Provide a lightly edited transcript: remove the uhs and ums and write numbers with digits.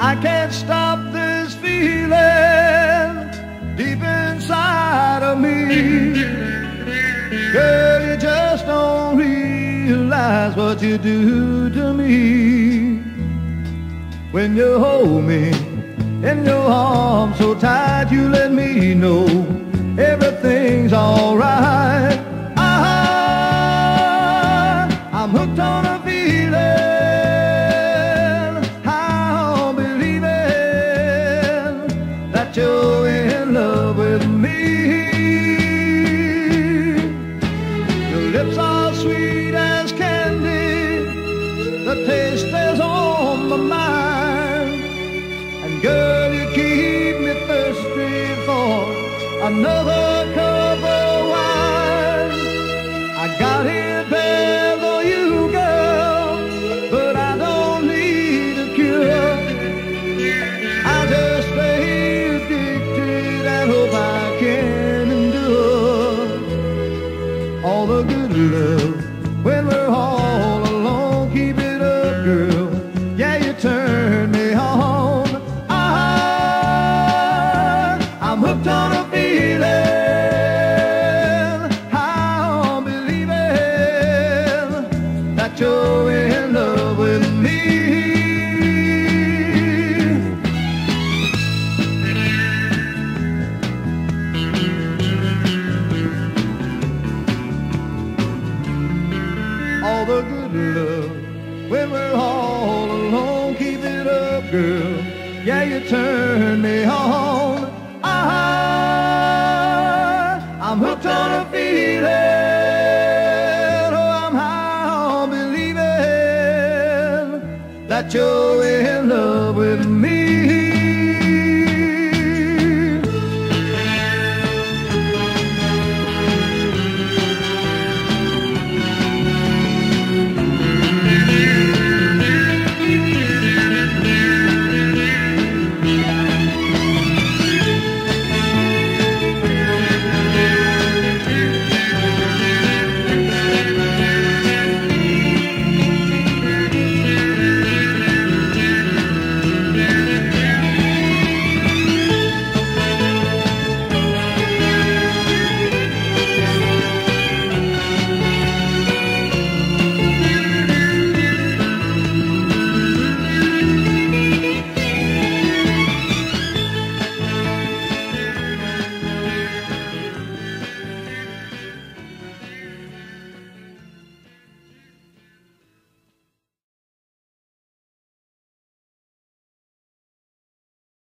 I can't stop this feeling deep inside of me. Girl, you just don't realize what you do to me. When you hold me in your arms so tight, you let me know everything's alright. I'm hooked on a feeling, I'm believing that you're in love with me. Your lips are sweet as candy, the taste is on my mind, and girl, you keep me thirsty for another cup of wine. I got here bad for you, girl, but I don't need a cure. I just stay addicted and hope I can endure all the good love when we're all alone. Keep it up, girl, yeah, you turn me on. I'm hooked on a feeling, I'm believing that you're in love with me. All the good love when we're all alone. Keep it up, girl, yeah, you turn me on. I'm hooked on a feeling, oh, I'm high on believing that you're in love with me.